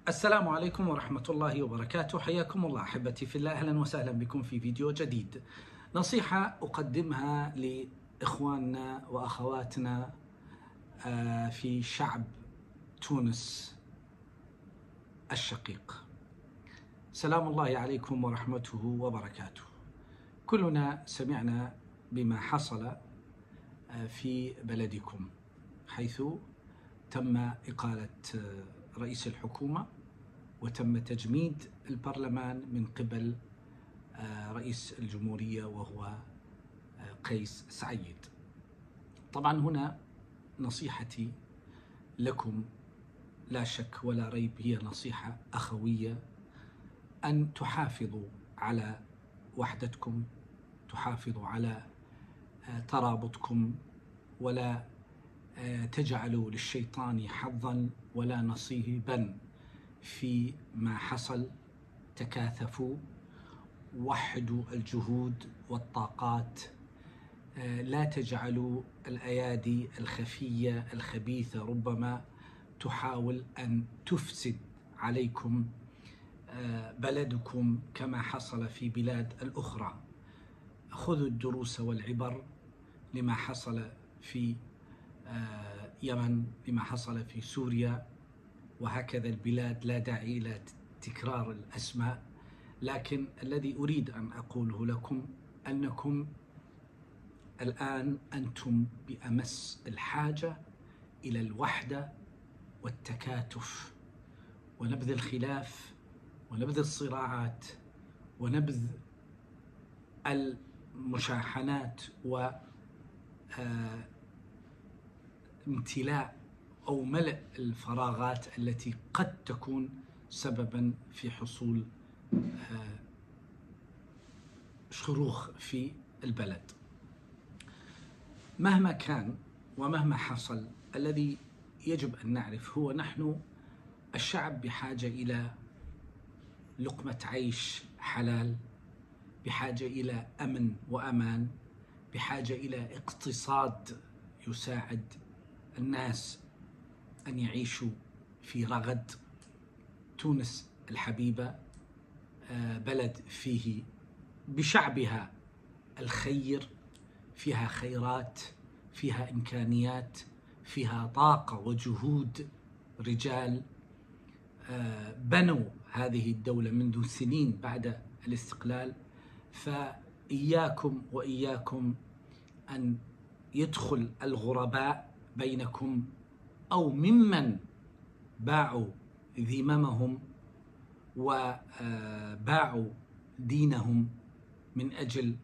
السلام عليكم ورحمة الله وبركاته. حياكم الله أحبتي في الله، أهلا وسهلا بكم في فيديو جديد. نصيحة أقدمها لإخواننا وأخواتنا في شعب تونس الشقيق. سلام الله عليكم ورحمته وبركاته. كلنا سمعنا بما حصل في بلدكم، حيث تم إقالة رئيس الحكومة وتم تجميد البرلمان من قبل رئيس الجمهورية وهو قيس سعيد. طبعا هنا نصيحتي لكم لا شك ولا ريب هي نصيحة أخوية، أن تحافظوا على وحدتكم، تحافظوا على ترابطكم، ولا تجعلوا للشيطان حظا ولا نصيبا في ما حصل. تكاثفوا، وحدوا الجهود والطاقات، لا تجعلوا الأيادي الخفية الخبيثة ربما تحاول أن تفسد عليكم بلدكم كما حصل في بلاد الأخرى. خذوا الدروس والعبر لما حصل في يمن، لما حصل في سوريا، وهكذا البلاد. لا داعي إلى تكرار الأسماء، لكن الذي أريد أن أقوله لكم أنكم الآن أنتم بأمس الحاجة إلى الوحدة والتكاتف، ونبذ الخلاف ونبذ الصراعات ونبذ المشاحنات وامتلاء أو ملء الفراغات التي قد تكون سببا في حصول شروخ في البلد. مهما كان ومهما حصل، الذي يجب أن نعرف هو نحن الشعب بحاجة إلى لقمة عيش حلال، بحاجة إلى أمن وأمان، بحاجة إلى اقتصاد يساعد الناس أن يعيشوا في رغد. تونس الحبيبة بلد فيه بشعبها الخير، فيها خيرات، فيها إمكانيات، فيها طاقة وجهود رجال بنوا هذه الدولة منذ سنين بعد الاستقلال. فإياكم وإياكم أن يدخل الغرباء بينكم أو ممن باعوا ذممهم وباعوا دينهم من أجل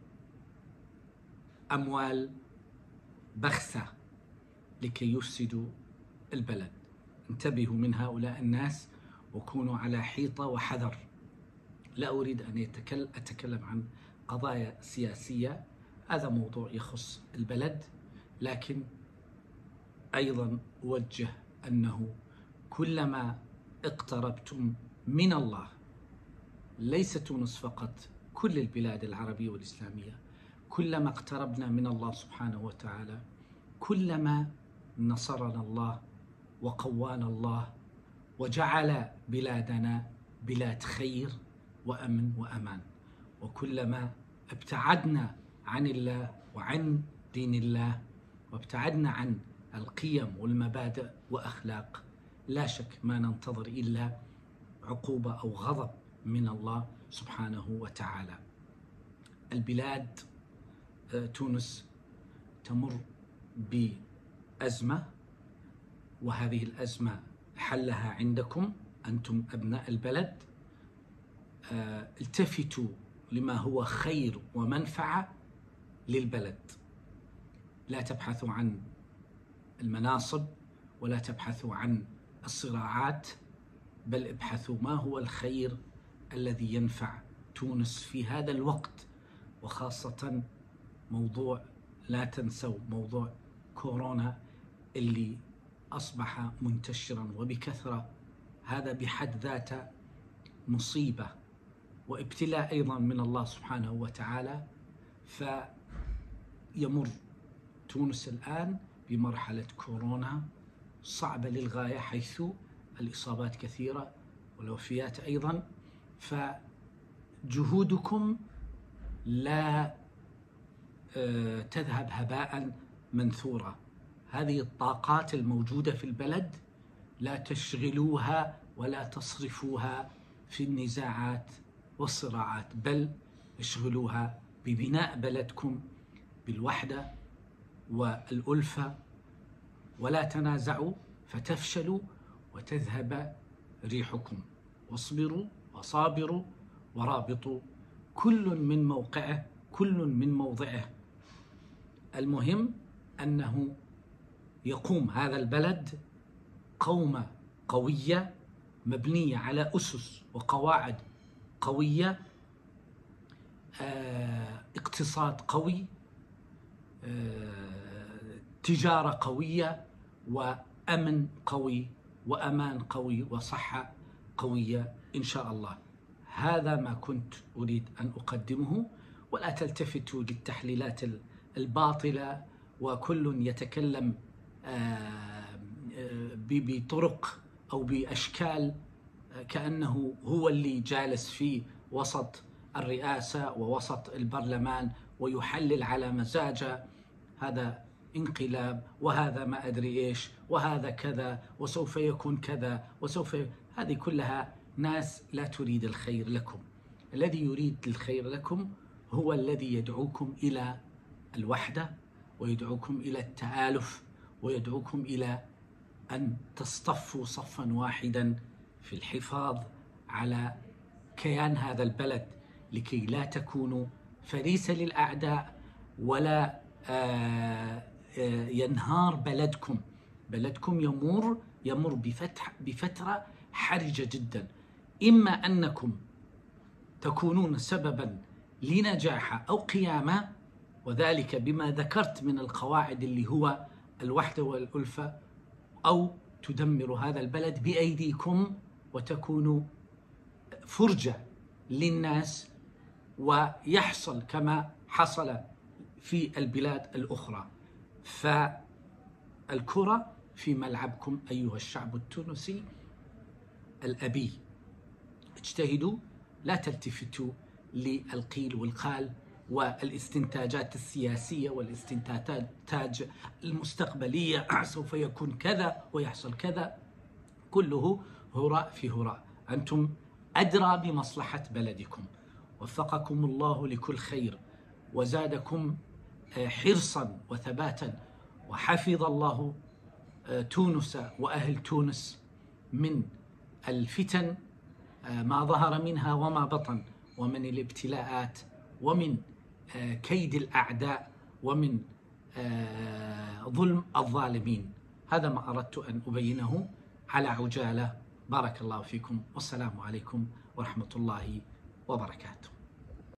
أموال بخسة لكي يفسدوا البلد. انتبهوا من هؤلاء الناس وكونوا على حيطة وحذر. لا أريد أن أتكلم عن قضايا سياسية، هذا موضوع يخص البلد، لكن أيضا أوجه أنه كلما اقتربتم من الله، ليس تونس فقط، كل البلاد العربية والإسلامية، كلما اقتربنا من الله سبحانه وتعالى كلما نصرنا الله وقوانا الله وجعل بلادنا بلاد خير وأمن وأمان. وكلما ابتعدنا عن الله وعن دين الله وابتعدنا عن القيم والمبادئ وأخلاق، لا شك ما ننتظر إلا عقوبة أو غضب من الله سبحانه وتعالى. البلاد تونس تمر بأزمة، وهذه الأزمة حلها عندكم أنتم أبناء البلد. التفتوا لما هو خير ومنفعة للبلد، لا تبحثوا عن المناصب ولا تبحثوا عن الصراعات، بل ابحثوا ما هو الخير الذي ينفع تونس في هذا الوقت. وخاصة موضوع، لا تنسوا موضوع كورونا اللي أصبح منتشرا وبكثرة، هذا بحد ذاته مصيبة وابتلاء أيضا من الله سبحانه وتعالى. فيمر تونس الآن بمرحلة كورونا صعبة للغاية، حيث الإصابات كثيرة والوفيات أيضا، فجهودكم لا تذهب هباء منثورا. هذه الطاقات الموجودة في البلد لا تشغلوها ولا تصرفوها في النزاعات والصراعات، بل اشغلوها ببناء بلدكم بالوحدة والألفة، ولا تنازعوا فتفشلوا وتذهب ريحكم. واصبروا وصابروا ورابطوا، كل من موقعه كل من موضعه. المهم أنه يقوم هذا البلد قومة قوية مبنية على أسس وقواعد قوية، اقتصاد قوي، تجارة قوية، وأمن قوي وأمان قوي وصحة قوية إن شاء الله. هذا ما كنت أريد أن أقدمه، ولا تلتفتوا للتحليلات الباطلة، وكل يتكلم بطرق أو بأشكال كأنه هو اللي جالس في وسط الرئاسة ووسط البرلمان ويحلل على مزاجه. هذا انقلاب، وهذا ما أدري إيش، وهذا كذا، وسوف يكون كذا، هذه كلها ناس لا تريد الخير لكم. الذي يريد الخير لكم هو الذي يدعوكم إلى الوحدة، ويدعوكم إلى التآلف، ويدعوكم إلى أن تصطفوا صفا واحدا في الحفاظ على كيان هذا البلد، لكي لا تكونوا فريسة للأعداء، ولا ينهار بلدكم. بلدكم يمر بفترة حرجة جدا، إما أنكم تكونون سببا لنجاحه أو قيامه، وذلك بما ذكرت من القواعد اللي هو الوحدة والألفة، أو تدمر هذا البلد بأيديكم وتكونوا فرجة للناس، ويحصل كما حصل في البلاد الأخرى. فالكرة في ملعبكم أيها الشعب التونسي الأبي. اجتهدوا، لا تلتفتوا للقيل والقال والاستنتاجات السياسية والاستنتاج المستقبلية، سوف يكون كذا ويحصل كذا، كله هراء في هراء. أنتم أدرى بمصلحة بلدكم. وفقكم الله لكل خير، وزادكم حرصا وثباتا، وحفظ الله تونس وأهل تونس من الفتن ما ظهر منها وما بطن، ومن الابتلاءات، ومن كيد الأعداء، ومن ظلم الظالمين. هذا ما أردت أن أبينه على عجالة. بارك الله فيكم، والسلام عليكم ورحمة الله وبركاته.